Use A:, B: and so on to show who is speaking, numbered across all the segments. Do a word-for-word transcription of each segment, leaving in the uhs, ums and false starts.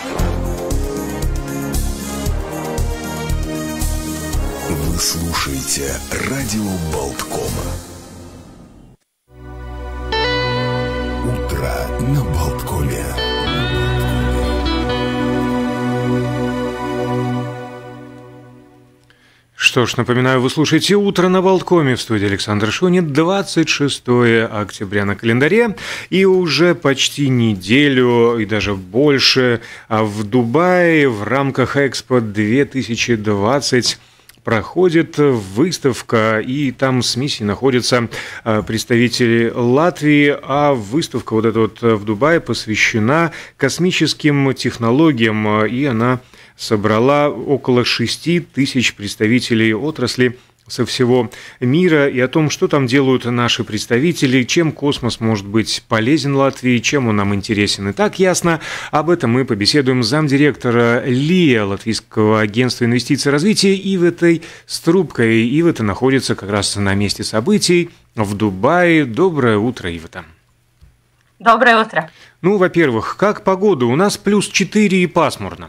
A: Вы слушаете радио Болткома. Утро на Болткоме.
B: Что ж, напоминаю, вы слушаете «Утро на Болткоме», в студии Александр Шунин, двадцать шестое октября на календаре, и уже почти неделю, и даже больше, в Дубае в рамках Экспо две тысячи двадцать проходит выставка, и там с миссией находятся представители Латвии, а выставка вот эта вот в Дубае посвящена космическим технологиям, и она собрала около шести тысяч представителей отрасли со всего мира, и о том, что там делают наши представители, чем космос может быть полезен Латвии, чем он нам интересен. И так ясно, об этом мы побеседуем с замдиректора ЛИА, Латвийского агентства инвестиций и развития, Иветой Струбкой. Ивета находится как раз на месте событий в Дубае. Доброе утро, Ивета.
C: Доброе утро.
B: Ну, во-первых, как погода? У нас плюс четыре и пасмурно.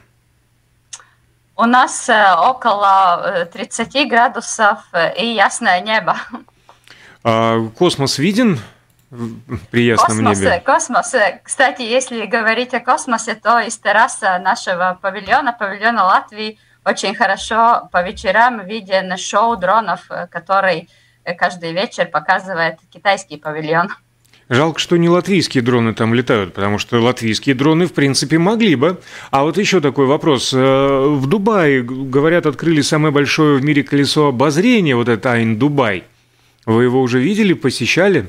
C: У нас около тридцати градусов и ясное небо.
B: А космос виден при ясном
C: космос,
B: небе?
C: Космос. Кстати, если говорить о космосе, то из террасы нашего павильона, павильона Латвии, очень хорошо по вечерам виден шоу дронов, который каждый вечер показывает китайский павильон.
B: Жалко, что не латвийские дроны там летают, потому что латвийские дроны, в принципе, могли бы. А вот еще такой вопрос. В Дубае, говорят, открыли самое большое в мире колесо обозрения, вот это Айн Дубай. Вы его уже видели, посещали?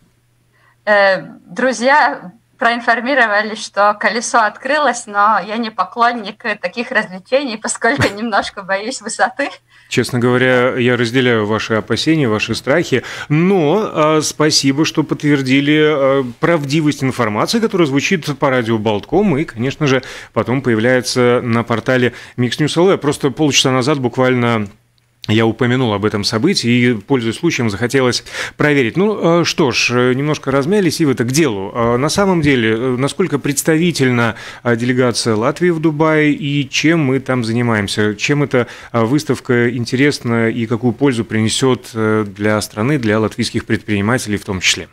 C: Э, друзья проинформировали, что колесо открылось, но я не поклонник таких развлечений, поскольку немножко боюсь высоты.
B: Честно говоря, я разделяю ваши опасения, ваши страхи, но э, спасибо, что подтвердили э, правдивость информации, которая звучит по радио Болтком и, конечно же, потом появляется на портале Mixnews.эл. Просто полчаса назад буквально я упомянул об этом событии и, пользуясь случаем, захотелось проверить. Ну что ж, немножко размялись, и это к делу. На самом деле, насколько представительна делегация Латвии в Дубае и чем мы там занимаемся? Чем эта выставка интересна и какую пользу принесет для страны, для латвийских предпринимателей в том числе?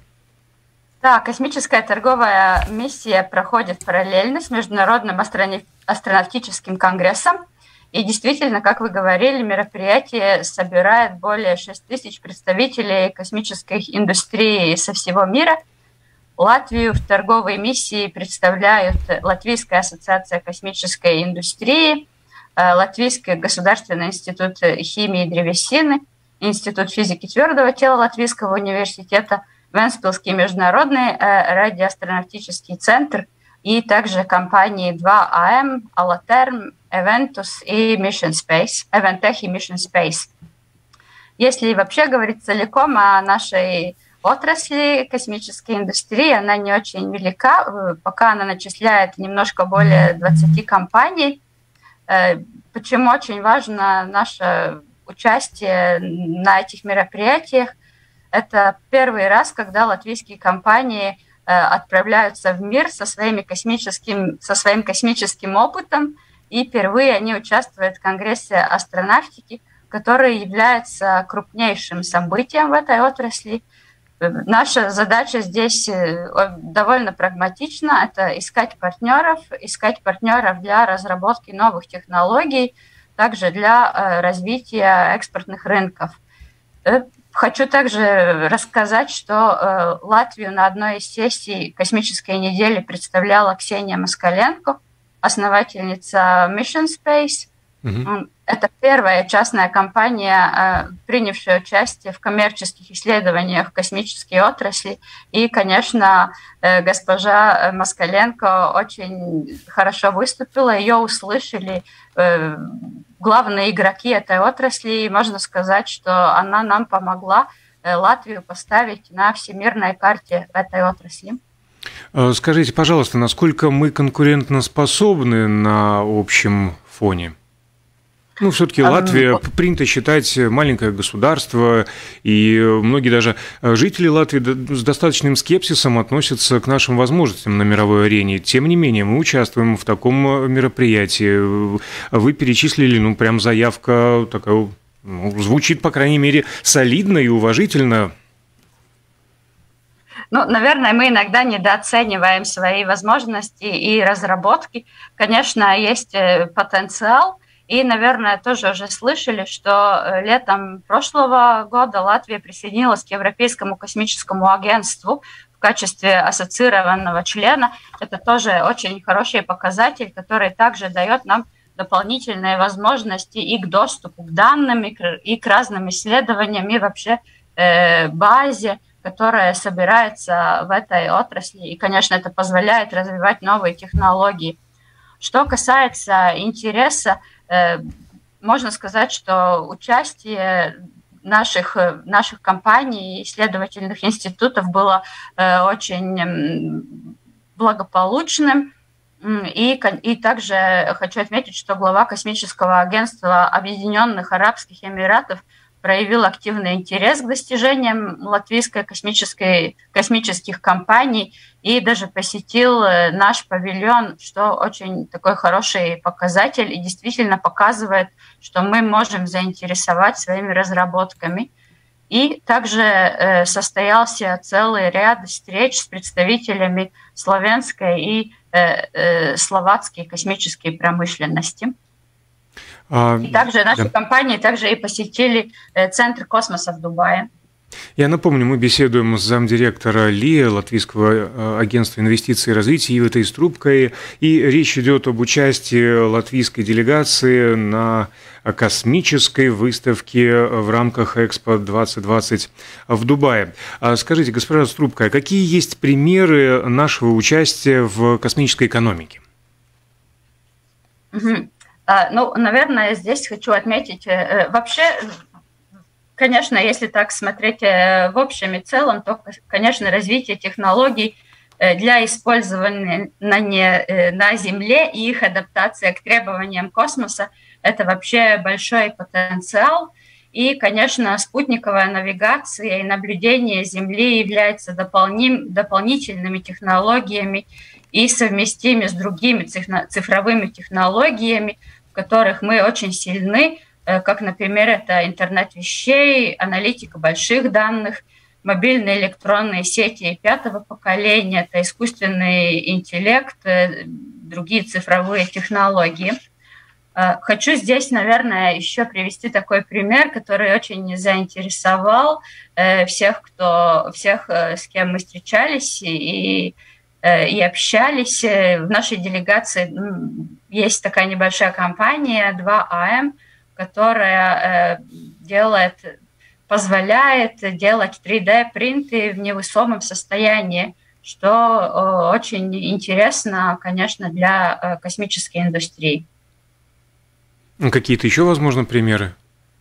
C: Да, космическая торговая миссия проходит параллельно с Международным астронавтическим конгрессом. И действительно, как вы говорили, мероприятие собирает более шести тысяч представителей космической индустрии со всего мира. Латвию в торговой миссии представляют Латвийская ассоциация космической индустрии, Латвийский государственный институт химии и древесины, Институт физики твердого тела Латвийского университета, Вентспилский международный радиоастронавтический центр и также компании два А М, Алатерм, Eventus и Mission Space, Eventech и Mission Space. Если вообще говорить целиком о нашей отрасли космической индустрии, она не очень велика, пока она начисляет немножко более двадцати компаний. Почему очень важно наше участие на этих мероприятиях? Это первый раз, когда латвийские компании отправляются в мир со, своими космическим, со своим космическим опытом, и впервые они участвуют в Конгрессе астронавтики, который является крупнейшим событием в этой отрасли. Наша задача здесь довольно прагматична. Это искать партнеров, искать партнеров для разработки новых технологий, также для развития экспортных рынков. Хочу также рассказать, что Латвию на одной из сессий космической недели представляла Ксения Москаленко, основательница Mission Space. Mm-hmm. Это первая частная компания, принявшая участие в коммерческих исследованиях в космической отрасли. И, конечно, госпожа Москаленко очень хорошо выступила, ее услышали главные игроки этой отрасли. И можно сказать, что она нам помогла Латвию поставить на всемирной карте этой отрасли.
B: Скажите, пожалуйста, насколько мы конкурентоспособны на общем фоне? Ну, все-таки Латвия принято считать маленькое государство, и многие даже жители Латвии с достаточным скепсисом относятся к нашим возможностям на мировой арене. Тем не менее, мы участвуем в таком мероприятии. Вы перечислили, ну, прям заявка такая, ну, звучит, по крайней мере, солидно и уважительно.
C: Ну, наверное, мы иногда недооцениваем свои возможности и разработки. Конечно, есть потенциал. И, наверное, тоже уже слышали, что летом прошлого года Латвия присоединилась к Европейскому космическому агентству в качестве ассоциированного члена. Это тоже очень хороший показатель, который также дает нам дополнительные возможности и к доступу к данным, и к разным исследованиям, и вообще э, базе, которая собирается в этой отрасли. И, конечно, это позволяет развивать новые технологии. Что касается интереса, можно сказать, что участие наших, наших компаний, исследовательных институтов было очень благополучным. И, и также хочу отметить, что глава космического агентства Объединенных Арабских Эмиратов проявил активный интерес к достижениям латвийской космической, космических компаний и даже посетил наш павильон, что очень такой хороший показатель и действительно показывает, что мы можем заинтересовать своими разработками. И также э, состоялся целый ряд встреч с представителями славянской и э, э, словацкой космической промышленности. И также наши да. компании также и посетили Центр космоса в Дубае.
B: Я напомню, мы беседуем с замдиректора ЛИЭ, Латвийского агентства инвестиций и развития, Иветой Струбкой, и речь идет об участии латвийской делегации на космической выставке в рамках Экспо двадцать двадцать в Дубае. Скажите, госпожа Струбка, какие есть примеры нашего участия в космической экономике?
C: Угу. Ну, наверное, здесь хочу отметить, вообще, конечно, если так смотреть в общем и целом, то, конечно, развитие технологий для использования на, не, на Земле и их адаптация к требованиям космоса – это вообще большой потенциал. И, конечно, спутниковая навигация и наблюдение Земли являются дополним, дополнительными технологиями и совместимы с другими цифровыми технологиями, в которых мы очень сильны, как, например, это интернет вещей, аналитика больших данных, мобильные электронные сети пятого поколения, это искусственный интеллект, другие цифровые технологии. Хочу здесь, наверное, еще привести такой пример, который очень заинтересовал всех, кто, всех, с кем мы встречались и и общались. В нашей делегации есть такая небольшая компания два а эм, которая делает, позволяет делать три дэ-принты в невесомом состоянии, что очень интересно, конечно, для космической индустрии.
B: Какие-то еще, возможно, примеры?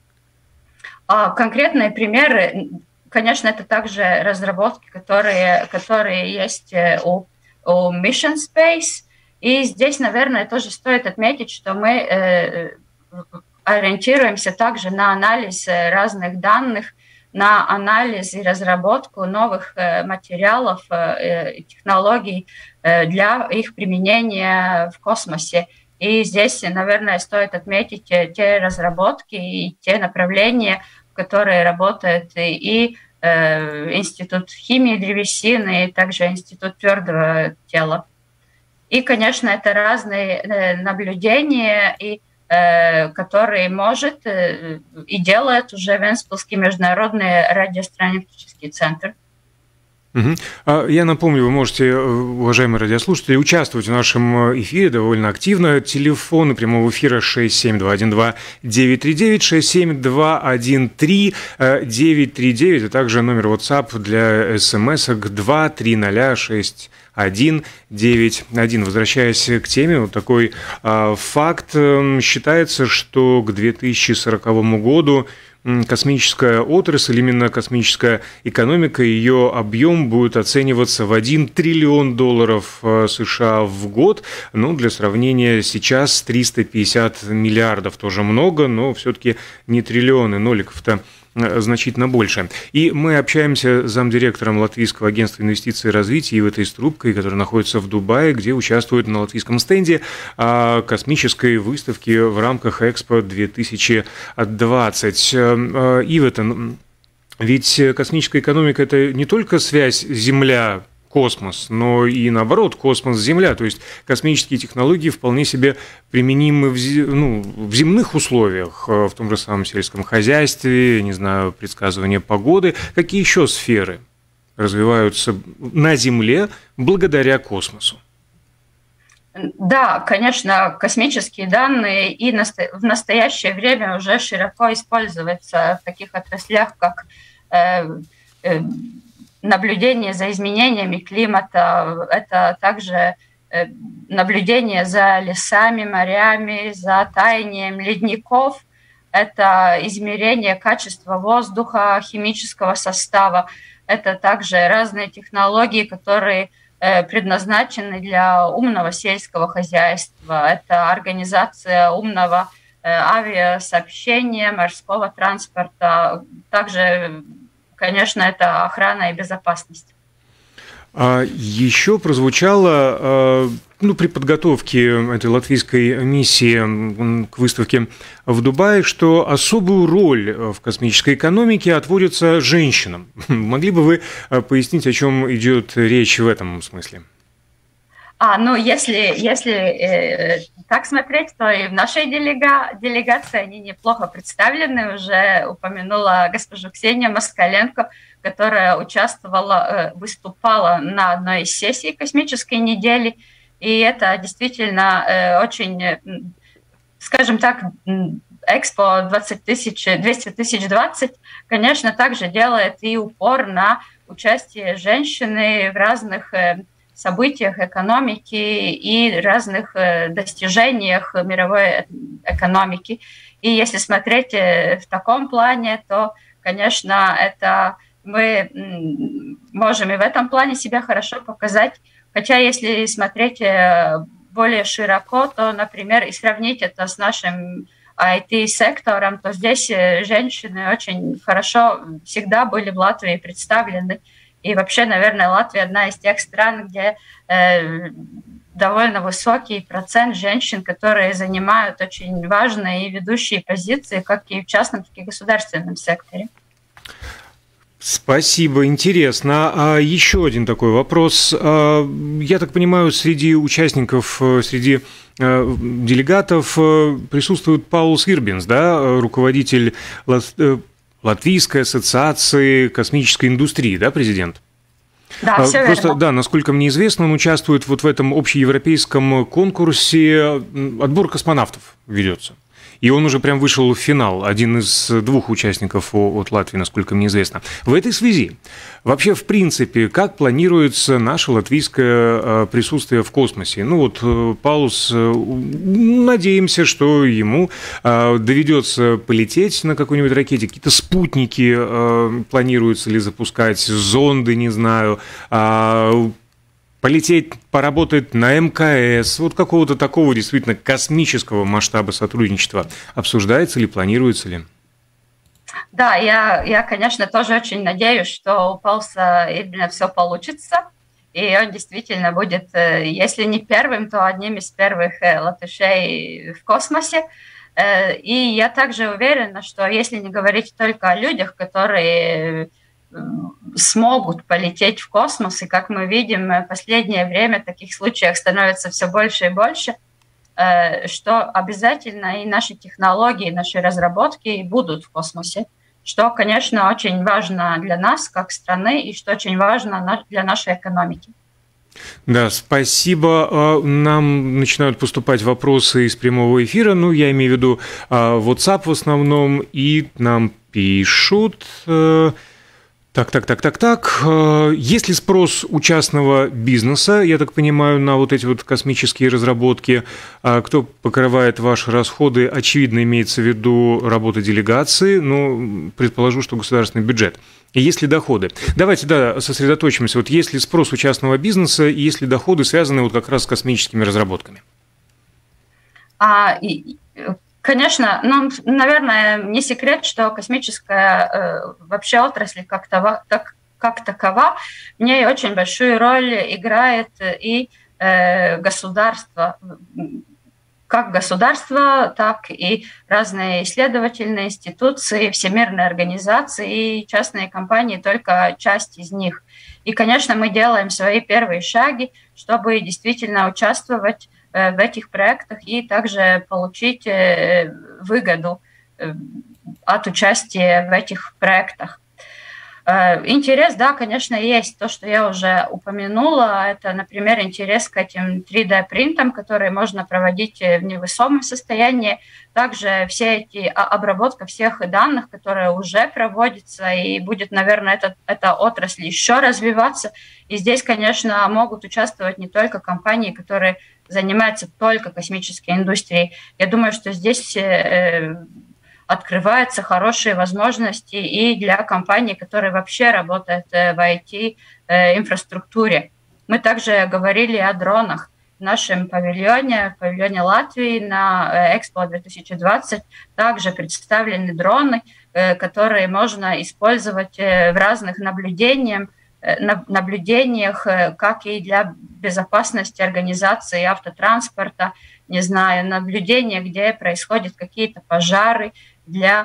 C: Конкретные примеры, конечно, это также разработки, которые, которые есть у у Mission Space. И здесь, наверное, тоже стоит отметить, что мы э, ориентируемся также на анализ разных данных, на анализ и разработку новых э, материалов э, и технологий э, для их применения в космосе. И здесь, наверное, стоит отметить те разработки и те направления, в которые работает и Институт химии древесины, и также Институт твердого тела. И, конечно, это разные наблюдения, и, которые может и делает уже Вентспилский международный радиоастрономический центр.
B: Угу. Я напомню, вы можете, уважаемые радиослушатели, участвовать в нашем эфире довольно активно. Телефоны прямого эфира шесть семь два один два девять три девять, шесть семь два один три девять три девять, а также номер WhatsApp для смс-ок два три ноль шесть один девять один. Возвращаясь к теме, вот такой а, факт. Считается, что к две тысячи сороковому году космическая отрасль, именно космическая экономика, ее объем будет оцениваться в один триллион долларов США в год. Ну, для сравнения, сейчас триста пятьдесят миллиардов, тоже много, но все-таки не триллионы, ноликов-то значительно больше. И мы общаемся с замдиректором Латвийского агентства инвестиций и развития Иветой Струбкой, которая находится в Дубае, где участвует на латвийском стенде космической выставки в рамках Экспо две тысячи двадцать. Ивета, ведь космическая экономика – это не только связь Земля космос, но и наоборот, космос-Земля. То есть космические технологии вполне себе применимы в, ну, в земных условиях, в том же самом сельском хозяйстве, не знаю, предсказывание погоды. Какие еще сферы развиваются на Земле благодаря космосу?
C: Да, конечно, космические данные и в настоящее время уже широко используются в таких отраслях, как э, э, наблюдение за изменениями климата, это также наблюдение за лесами, морями, за таянием ледников, это измерение качества воздуха, химического состава, это также разные технологии, которые предназначены для умного сельского хозяйства, это организация умного авиасообщения, морского транспорта, также, конечно, это охрана и безопасность.
B: А еще прозвучало, ну, при подготовке этой латвийской миссии к выставке в Дубае, что особую роль в космической экономике отводится женщинам. Могли бы вы пояснить, о чем идет речь в этом смысле?
C: А, ну, если, если э, так смотреть, то и в нашей делега, делегации они неплохо представлены. Уже упомянула госпожу Ксению Москаленко, которая участвовала, э, выступала на одной из сессий космической недели. И это действительно э, очень, э, скажем так, Экспо двадцать тысяч, двести тысяч двадцать, конечно, также делает и упор на участие женщины в разных э, событиях экономики и разных достижениях мировой экономики. И если смотреть в таком плане, то, конечно, это мы можем и в этом плане себя хорошо показать. Хотя если смотреть более широко, то, например, и сравнить это с нашим ай ти-сектором, то здесь женщины очень хорошо всегда были в Латвии представлены. И вообще, наверное, Латвия одна из тех стран, где э, довольно высокий процент женщин, которые занимают очень важные и ведущие позиции, как и в частном, так и в государственном секторе.
B: Спасибо, интересно. А еще один такой вопрос. Я так понимаю, среди участников, среди делегатов присутствует Паулс Ирбинс, да, руководитель Латвийской ассоциации космической индустрии, да, президент?
C: Да, все
B: Просто,
C: верно.
B: Да, насколько мне известно, он участвует вот в этом общеевропейском конкурсе, отбор космонавтов ведется. И он уже прям вышел в финал, один из двух участников от Латвии, насколько мне известно. В этой связи, вообще, в принципе, как планируется наше латвийское присутствие в космосе? Ну вот, Паулс, надеемся, что ему доведется полететь на какой-нибудь ракете, какие-то спутники планируется ли запускать, зонды, не знаю, полететь, поработать на эм ка эс, вот какого-то такого действительно космического масштаба сотрудничества обсуждается ли, планируется ли?
C: Да, я, я, конечно, тоже очень надеюсь, что у Паулса именно все получится, и он действительно будет, если не первым, то одним из первых латышей в космосе. И я также уверена, что если не говорить только о людях, которые смогут полететь в космос, и, как мы видим, в последнее время таких случаев становится все больше и больше, что обязательно и наши технологии, и наши разработки будут в космосе, что, конечно, очень важно для нас, как страны, и что очень важно для нашей экономики.
B: Да, спасибо. Нам начинают поступать вопросы из прямого эфира, ну, я имею в виду WhatsApp в основном, и нам пишут... Так, так, так, так, так. Есть ли спрос у частного бизнеса, я так понимаю, на вот эти вот космические разработки? Кто покрывает ваши расходы? Очевидно, имеется в виду работа делегации, но предположу, что государственный бюджет. И есть ли доходы? Давайте, да, сосредоточимся. Вот есть ли спрос у частного бизнеса и есть ли доходы, связанные вот как раз с космическими разработками?
C: А, и... Конечно, ну, наверное, не секрет, что космическая э, вообще отрасль как, того, так, как такова в ней очень большую роль играет и э, государство, как государство, так и разные исследовательные институции, всемирные организации и частные компании, только часть из них. И, конечно, мы делаем свои первые шаги, чтобы действительно участвовать в этих проектах и также получить выгоду от участия в этих проектах. Интерес, да, конечно, есть. То, что я уже упомянула, это, например, интерес к этим три дэ принтам, которые можно проводить в невесомом состоянии. Также все эти обработка всех данных, которые уже проводятся, и будет, наверное, эта, эта отрасль еще развиваться. И здесь, конечно, могут участвовать не только компании, которые занимаются только космической индустрией. Я думаю, что здесь э, открываются хорошие возможности и для компаний, которые вообще работают в ай ти-инфраструктуре. Мы также говорили о дронах. В нашем павильоне, в павильоне Латвии на Экспо две тысячи двадцать также представлены дроны, которые можно использовать в разных наблюдениях, наблюдениях, как и для безопасности организации автотранспорта, не знаю, наблюдения, где происходят какие-то пожары, для,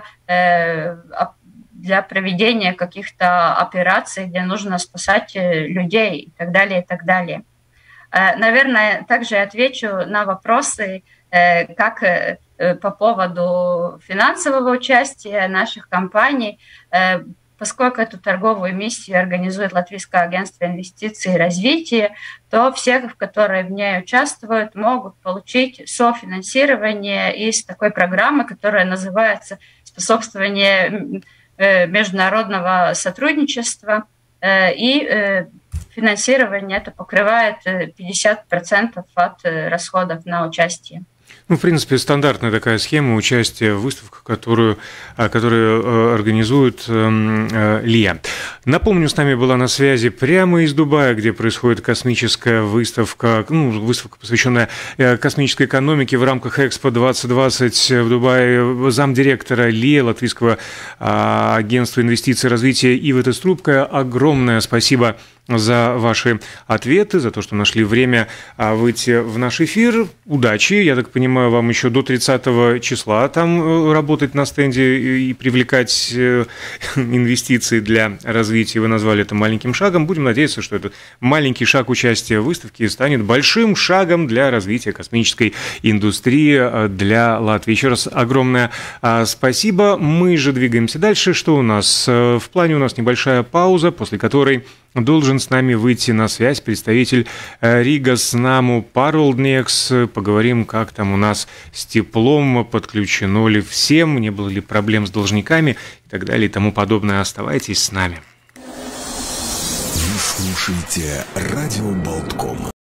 C: для проведения каких-то операций, где нужно спасать людей и так далее, и так далее. Наверное, также отвечу на вопросы, как по поводу финансового участия наших компаний. Поскольку эту торговую миссию организует Латвийское агентство инвестиций и развития, то все, которые в ней участвуют, могут получить софинансирование из такой программы, которая называется «Способствование международного сотрудничества». И финансирование это покрывает пятьдесят процентов от расходов на участие.
B: Ну, в принципе, стандартная такая схема участия в выставках, которую, которую организует ЛИА. Напомню, с нами была на связи прямо из Дубая, где происходит космическая выставка, ну, выставка, посвященная космической экономике в рамках Экспо двадцать двадцать в Дубае, замдиректора ЛИА, Латвийского агентства инвестиций и развития Ива Теструбка. Огромное спасибо за ваши ответы, за то, что нашли время выйти в наш эфир. Удачи. Я так понимаю, вам еще до тридцатого числа там работать на стенде и привлекать инвестиции для развития. Вы назвали это маленьким шагом. Будем надеяться, что этот маленький шаг участия в выставке станет большим шагом для развития космической индустрии для Латвии. Еще раз огромное спасибо. Мы же двигаемся дальше. Что у нас? В плане у нас небольшая пауза, после которой должен с нами выйти на связь представитель Ригас Наму Паролднекс. Поговорим, как там у нас с теплом, подключено ли всем, не было ли проблем с должниками и так далее и тому подобное. Оставайтесь с нами.
A: Вы слушаете радио Болтком.